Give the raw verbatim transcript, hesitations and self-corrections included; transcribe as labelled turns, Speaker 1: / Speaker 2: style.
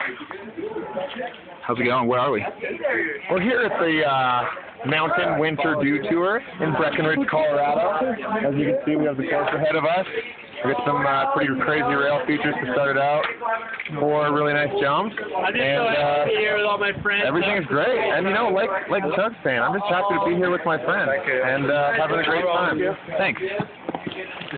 Speaker 1: How's it going? Where are we?
Speaker 2: We're here at the uh, Mountain Winter Dew Tour in Breckenridge, Colorado. As you can see, we have the course ahead of us. We got some uh, pretty crazy rail features to start it out. Four really nice jumps.
Speaker 3: I'm just
Speaker 2: and,
Speaker 3: so happy
Speaker 2: uh,
Speaker 3: to be here with all my friends.
Speaker 2: Everything is great. And, you know, like like Chuck's saying, I'm just happy to be here with my friends and uh, having a great time. Thanks.